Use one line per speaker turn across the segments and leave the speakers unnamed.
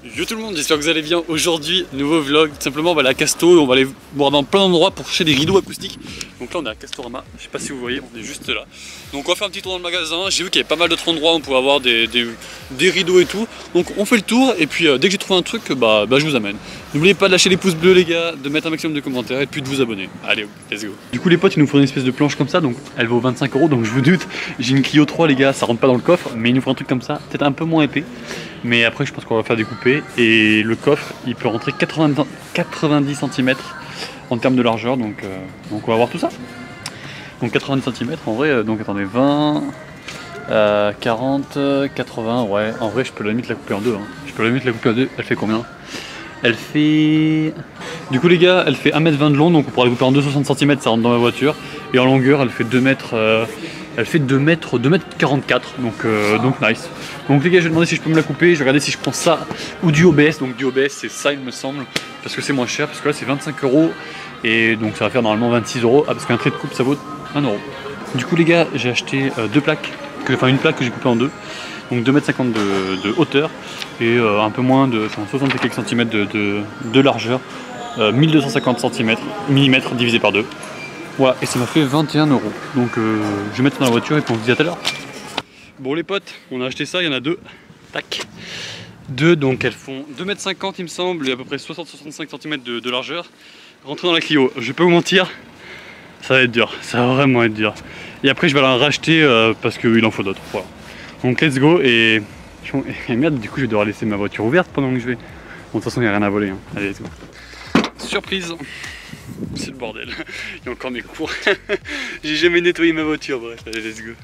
Yo tout le monde, j'espère que vous allez bien. Aujourd'hui, nouveau vlog, tout simplement on va aller à Casto, on va aller voir dans plein d'endroits pour chercher des rideaux acoustiques. Donc là on est à Castorama, je sais pas si vous voyez, on est juste là. Donc on va faire un petit tour dans le magasin, j'ai vu qu'il y avait pas mal d'autres endroits où on pouvait avoir des rideaux et tout. Donc on fait le tour et puis dès que j'ai trouvé un truc, bah je vous amène. N'oubliez pas de lâcher les pouces bleus les gars, de mettre un maximum de commentaires et puis de vous abonner. Allez, let's go. Du coup les potes ils nous font une espèce de planche comme ça, donc elle vaut 25 €, donc je vous doute, j'ai une Clio 3 les gars, ça rentre pas dans le coffre, mais il nous faut un truc comme ça, peut-être un peu moins épais. Mais après je pense qu'on va faire découper et le coffre il peut rentrer 90 cm en termes de largeur, donc on va voir tout ça. Donc 90 cm en vrai, donc attendez, 20, 40, 80, ouais, en vrai je peux la limite la couper en deux. Hein. Je peux la limite la couper en deux, elle fait combien? Elle fait... Du coup les gars, elle fait 1,20 m de long, donc on pourra la couper en 2,60 cm, ça rentre dans ma voiture. Et en longueur, elle fait 2 mètres... Elle fait 2 mètres 44, donc nice. Donc les gars, je vais demander si je peux me la couper, je vais regarder si je prends ça ou du OBS. Donc du OBS c'est ça il me semble, parce que c'est moins cher, parce que là c'est 25 € et donc ça va faire normalement 26 €. Ah, parce qu'un trait de coupe ça vaut 1 €. Du coup les gars, j'ai acheté deux plaques, une plaque que j'ai coupée en deux. Donc 2,50 m de hauteur et un peu moins de 60 et quelques centimètres de largeur, 1250 mm divisé par 2. Voilà, et ça m'a fait 21 €. Donc je vais mettre ça dans la voiture et puis on se dit à tout à l'heure. Bon les potes, on a acheté ça, il y en a deux. Tac. Deux, donc elles font 2,50 m il me semble et à peu près 60-65 cm de largeur. Rentrer dans la Clio, je vais pas vous mentir, ça va être dur, ça va vraiment être dur. Et après je vais la racheter parce qu'il en faut d'autres. Voilà. Donc let's go et merde, du coup je vais devoir laisser ma voiture ouverte pendant que je vais. Bon de toute façon il n'y a rien à voler, hein. Allez let's go. Surprise. C'est le bordel, il y a encore mes cours. J'ai jamais nettoyé ma voiture, bref, allez let's go.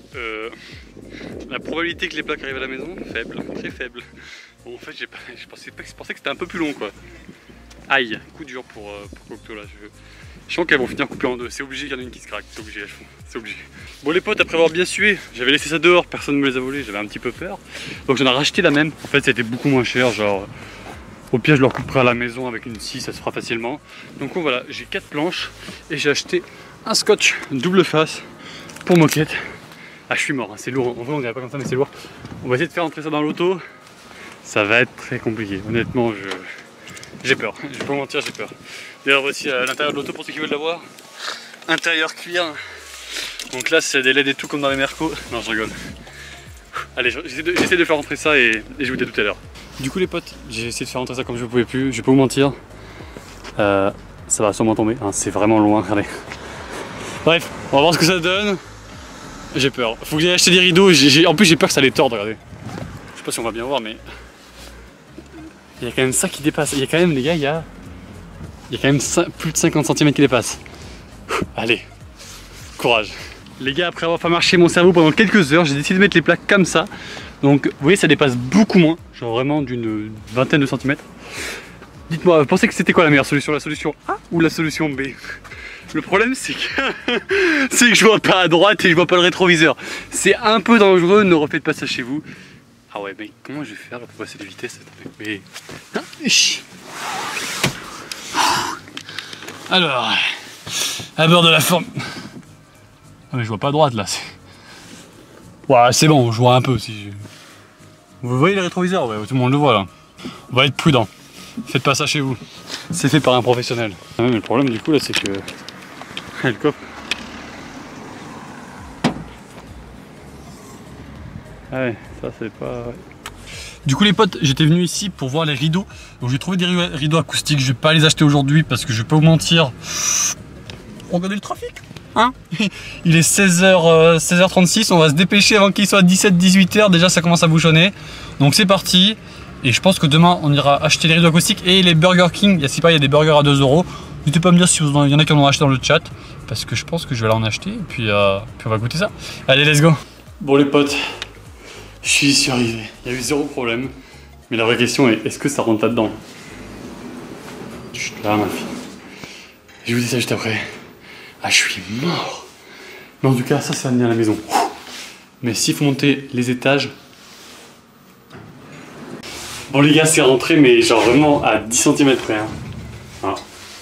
La probabilité que les plaques arrivent à la maison, faible, très faible. Bon en fait je pensais que c'était un peu plus long quoi. Aïe, coup dur pour Cocteau là. Je sens qu'elles vont finir coupées en deux, c'est obligé qu'il y en a une qui se craque, c'est obligé, c'est obligé. Bon les potes, après avoir bien sué, j'avais laissé ça dehors, personne ne me les a volés, j'avais un petit peu peur. Donc j'en ai racheté la même, en fait c'était beaucoup moins cher, genre au pire je leur couperai à la maison avec une scie, ça se fera facilement. Donc voilà, j'ai 4 planches et j'ai acheté un scotch double face pour moquette. Ah je suis mort, hein, c'est lourd, en vrai on dirait pas comme ça mais c'est lourd. On va essayer de faire entrer ça dans l'auto, ça va être très compliqué, honnêtement j'ai peur, je vais pas mentir, j'ai peur. D'ailleurs voici l'intérieur de l'auto pour ceux qui veulent la voir. Intérieur cuir. Donc là c'est des LED et tout comme dans les Merco. Non je rigole. Allez j'essaie de faire rentrer ça et je vous dis tout à l'heure. Du coup les potes, j'ai essayé de faire rentrer ça comme je ne pouvais plus. Je vais pas vous mentir. Ça va sûrement tomber. Hein, c'est vraiment loin, regardez. Bref, on va voir ce que ça donne. J'ai peur. Faut que j'aille acheter des rideaux. En plus j'ai peur que ça les torde, regardez. Je sais pas si on va bien voir mais... Il y a quand même ça qui dépasse. Il y a quand même les gars, il y a quand même plus de 50 cm qui dépassent. Allez, courage. Les gars, après avoir fait marcher mon cerveau pendant quelques heures, j'ai décidé de mettre les plaques comme ça. Donc vous voyez ça dépasse beaucoup moins, genre vraiment d'une vingtaine de centimètres. Dites-moi, vous pensez que c'était quoi la meilleure solution? La solution A ou la solution B? Le problème c'est que je vois pas à droite et je vois pas le rétroviseur. C'est un peu dangereux, ne refaites pas ça chez vous. Ah ouais mais comment je vais faire pour passer de vitesse? Mais... Alors, à bord de la forme. Ah mais je vois pas à droite là. Ouais c'est bon, je vois un peu si je... Vous voyez le rétroviseur? Ouais, tout le monde le voit là. On va être prudent. Faites pas ça chez vous. C'est fait par un professionnel. Ah, mais le problème du coup là c'est que... le coffre. Ah ouais, ça c'est pas... Du coup les potes, j'étais venu ici pour voir les rideaux. Donc j'ai trouvé des rideaux acoustiques, je vais pas les acheter aujourd'hui parce que je vais pas vous mentir. Regardez le trafic, hein. Il est 16h36, on va se dépêcher avant qu'il soit 17-18h, déjà ça commence à bouchonner. Donc c'est parti. Et je pense que demain on ira acheter les rideaux acoustiques et les Burger King. Il y a des burgers à 2 €. N'hésitez pas à me dire si il y en a qui en ont acheté dans le chat. Parce que je pense que je vais aller en acheter et puis on va goûter ça. Allez let's go. Bon les potes, je suis arrivé, il y a eu zéro problème. Mais la vraie question est, est-ce que ça rentre là-dedans? Chut, là ma fille. Je vous dis ça juste après. Ah je suis mort. Mais en tout cas ça va venir à la maison. Mais s'il faut monter les étages... Bon les gars c'est rentré mais genre vraiment à 10 cm près. Hein. Voilà.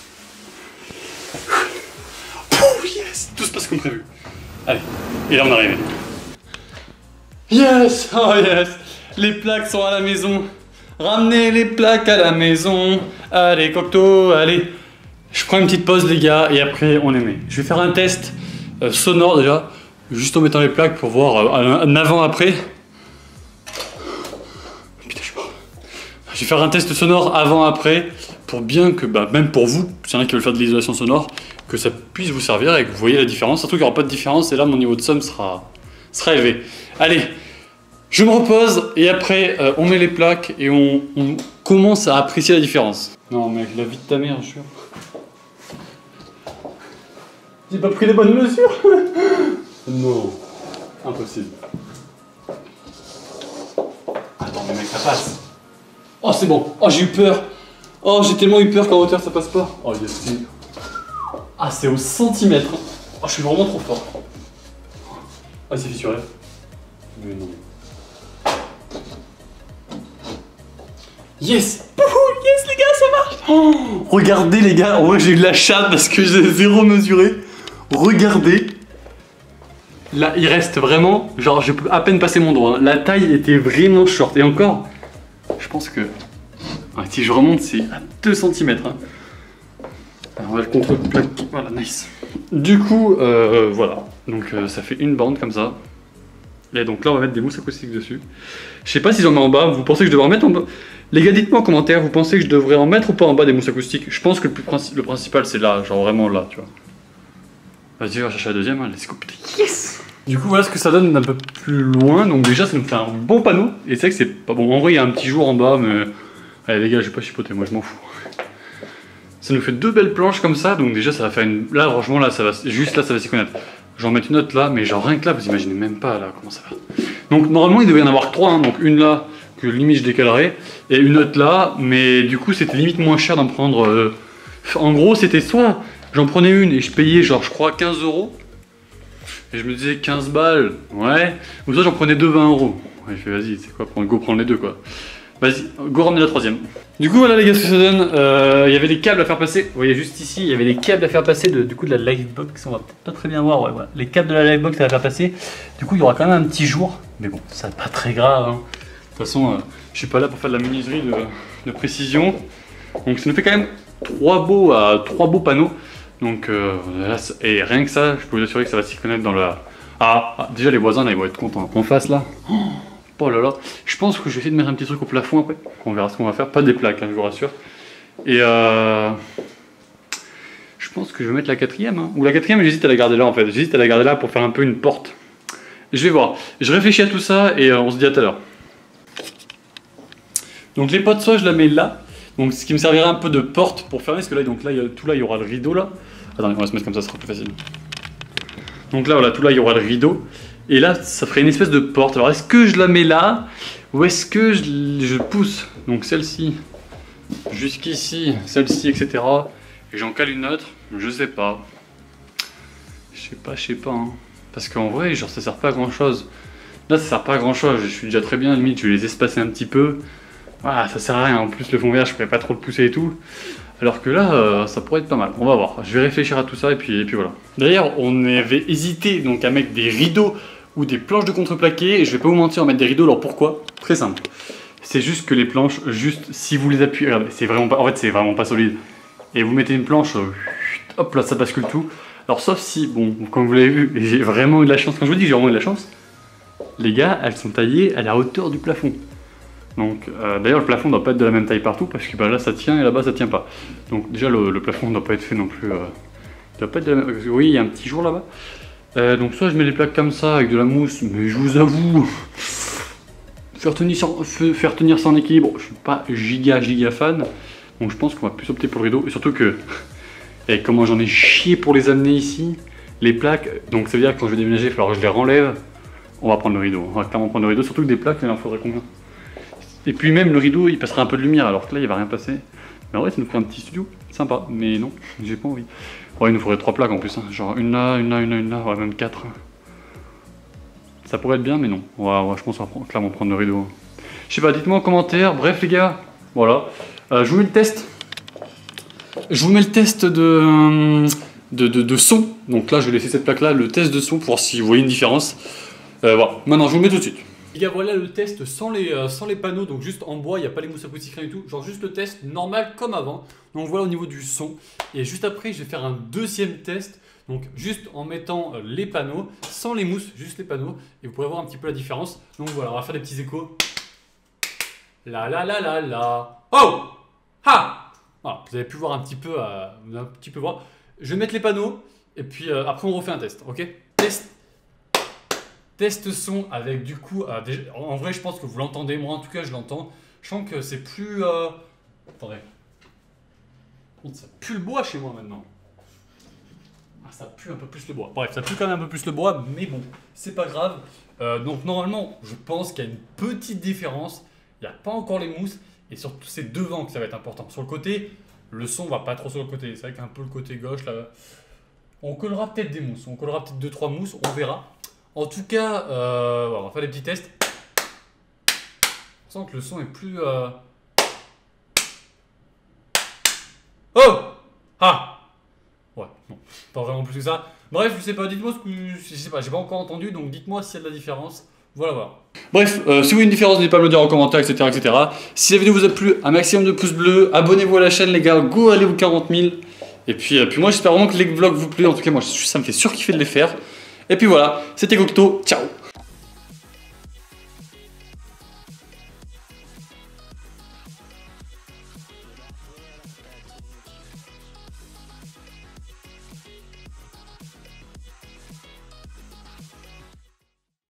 Oh yes, tout se passe comme prévu. Allez, et là on est arrivé. Yes, oh yes. Les plaques sont à la maison. Ramenez les plaques à la maison. Allez, Cocteau, allez. Je prends une petite pause, les gars, et après, on les met. Je vais faire un test sonore déjà, juste en mettant les plaques pour voir un avant-après. Putain, je suis mort. Je vais faire un test sonore avant-après pour bien que, même pour vous, s'il y en a qui veulent faire de l'isolation sonore, que ça puisse vous servir et que vous voyez la différence. Surtout qu'il n'y aura pas de différence et là, mon niveau de somme sera élevé. Allez, je me repose et après, on met les plaques et on commence à apprécier la différence. Non, mec, la vie de ta mère, je suis. J'ai pas pris les bonnes mesures. Non, impossible. Attends, mais mec, ça passe. Oh, c'est bon. Oh, j'ai eu peur. Oh, j'ai tellement eu peur qu'en hauteur ça passe pas. Oh, yes. Ah, c'est au centimètre. Oh, je suis vraiment trop fort. Ah, c'est fissuré. Mais non. Yes! Yes, les gars, ça marche! Oh, regardez, les gars. En vrai, j'ai eu de la chatte parce que j'ai zéro mesuré. Regardez. Là, il reste vraiment. Genre, je peux à peine passer mon doigt. Hein. La taille était vraiment short. Et encore, je pense que. Si je remonte, c'est à 2 cm. Hein. Alors, on va le contre-plaquer. Voilà, nice. Du coup, voilà. Donc, ça fait une bande comme ça. Et donc là, on va mettre des mousses acoustiques dessus. Je sais pas si j'en mets en bas. Vous pensez que je devrais en mettre en bas? Les gars, dites-moi en commentaire. Vous pensez que je devrais en mettre ou pas en bas des mousses acoustiques? Je pense que le principal, c'est là. Genre vraiment là, tu vois. Vas-y, on va chercher la deuxième. Hein. Let's go. Yes! Du coup, voilà ce que ça donne d'un peu plus loin. Donc, déjà, ça nous fait un bon panneau. Et c'est vrai que c'est pas bon. En vrai, il y a un petit jour en bas, mais. Allez, les gars, je vais pas chipoter. Moi, je m'en fous. Ça nous fait 2 belles planches comme ça. Donc, déjà, ça va faire une. Là, franchement, là, ça va. Juste là, ça va s'y connaître. J'en mets une autre là, mais genre rien que là, vous imaginez même pas là comment ça va. Donc, normalement, il devait y en avoir 3. Hein. Donc, une là, que limite je décalerai. Et une autre là. Mais du coup, c'était limite moins cher d'en prendre. En gros, c'était soit. J'en prenais une et je payais genre je crois 15 €. Et je me disais 15 balles, ouais. Ou soit j'en prenais 2 20 €. Ouais, je fais vas-y, c'est quoi, go prendre les deux quoi. Vas-y, go ramener la troisième. Du coup voilà les gars ce que ça donne. Il y avait des câbles à faire passer. Vous voyez juste ici, il y avait des câbles à faire passer du coup de la Livebox. On va peut-être pas très bien voir, ouais, voilà. Les câbles de la Livebox à faire passer. Du coup il y aura quand même un petit jour. Mais bon, ça pas très grave. Hein. De toute façon, je suis pas là pour faire de la menuiserie de précision. Donc ça nous fait quand même 3 beaux panneaux. Donc là, et rien que ça, je peux vous assurer que ça va s'y connaître dans la... déjà les voisins là, ils vont être contents. En face là, oh là là, je pense que je vais essayer de mettre un petit truc au plafond après. On verra ce qu'on va faire, pas des plaques, hein, je vous rassure. Et je pense que je vais mettre la quatrième. Hein. Ou la quatrième, j'hésite à la garder là en fait. J'hésite à la garder là pour faire un peu une porte. Je vais voir. Je réfléchis à tout ça et on se dit à tout à l'heure. Donc les potes, soit je la mets là. Donc ce qui me servira un peu de porte pour fermer, parce que là, donc là, tout là, il y aura le rideau là. Attendez, on va se mettre comme ça sera plus facile. Donc là, voilà, tout là, il y aura le rideau. Et là, ça ferait une espèce de porte. Alors est-ce que je la mets là ou est-ce que je pousse donc celle-ci jusqu'ici, celle-ci, etc. Et j'en cale une autre, je sais pas. Je sais pas. Hein. Parce qu'en vrai, genre ça sert pas à grand chose. Là, ça sert pas à grand chose. Je suis déjà très bien, limite, je vais les espacer un petit peu. Voilà, ça sert à rien. En plus, le fond vert, je pourrais pas trop le pousser et tout. Alors que là, ça pourrait être pas mal. On va voir. Je vais réfléchir à tout ça et puis voilà. D'ailleurs, on avait hésité donc à mettre des rideaux ou des planches de contreplaqué. Et je vais pas vous mentir, à mettre des rideaux. Alors pourquoi? Très simple. C'est juste que les planches, juste si vous les appuyez, regardez, c'est vraiment pas, en fait, c'est vraiment pas solide. Et vous mettez une planche, hop là, ça bascule tout. Alors sauf si, bon, comme vous l'avez vu, j'ai vraiment eu de la chance. Quand je vous dis que j'ai vraiment eu de la chance, les gars, elles sont taillées à la hauteur du plafond. Donc, d'ailleurs, le plafond ne doit pas être de la même taille partout parce que là ça tient et là-bas ça tient pas. Donc, déjà, le plafond ne doit pas être fait non plus. Il doit pas être de la même... Oui, il y a un petit jour là-bas. Donc, soit je mets les plaques comme ça avec de la mousse, mais je vous avoue, faire tenir ça en équilibre, je suis pas giga fan. Donc, je pense qu'on va plus opter pour le rideau et surtout que, et comment j'en ai chié pour les amener ici, les plaques. Donc, ça veut dire que quand je vais déménager, il va falloir que je les renlève. On va prendre le rideau. On va clairement prendre le rideau, surtout que des plaques, il en faudrait combien? Et puis même le rideau, il passera un peu de lumière, alors que là, il va rien passer. Mais en vrai, ça nous ferait un petit studio, sympa. Mais non, j'ai pas envie. Ouais, il nous faudrait 3 plaques en plus, hein. Genre une là, ouais, même 4. Ça pourrait être bien, mais non. Ouais, je pense qu'on va clairement prendre le rideau. Je sais pas, dites-moi en commentaire. Bref, les gars, voilà. Je vous mets le test. Je vous mets le test de son. Donc là, je vais laisser cette plaque-là, le test de son, pour voir si vous voyez une différence. Voilà, maintenant, je vous le mets tout de suite. Les gars, voilà le test sans les panneaux, donc juste en bois, il n'y a pas les mousses acoustiques, rien du tout. Genre juste le test normal comme avant. Donc voilà au niveau du son. Et juste après, je vais faire un deuxième test. Donc juste en mettant les panneaux, sans les mousses, juste les panneaux. Et vous pourrez voir un petit peu la différence. Donc voilà, on va faire des petits échos. La la la la la. Oh! Ha! Voilà, vous avez pu voir un petit peu voir. Je vais mettre les panneaux. Et puis après, on refait un test, ok? Test son avec du coup, en vrai je pense que vous l'entendez, moi en tout cas je l'entends. Je sens que c'est plus... Attendez. Ça pue le bois chez moi maintenant. Ah, ça pue un peu plus le bois. Bref, ça pue quand même un peu plus le bois, mais bon, c'est pas grave. Donc normalement, je pense qu'il y a une petite différence. Il n'y a pas encore les mousses, et surtout c'est devant que ça va être important. Sur le côté, le son va pas trop sur le côté. C'est vrai qu'un peu le côté gauche là... On collera peut-être des mousses, on collera peut-être 2-3 mousses, on verra. En tout cas, voilà, on va faire des petits tests. On sent que le son est plus... Oh! Ah! Ouais, bon, pas vraiment plus que ça. Bref, je sais pas, dites-moi ce que... Je sais pas, j'ai pas encore entendu, donc dites-moi s'il y a de la différence. Voilà, voilà. Bref, si vous voyez une différence, n'hésitez pas à me le dire en commentaire, etc., etc. Si la vidéo vous a plu, un maximum de pouces bleus, abonnez-vous à la chaîne, les gars, go, allez aux 40 000. Et puis moi, j'espère vraiment que les vlogs vous plaisent. En tout cas, moi, ça me fait surkiffer de les faire. Et puis voilà, c'était Cocteau, ciao!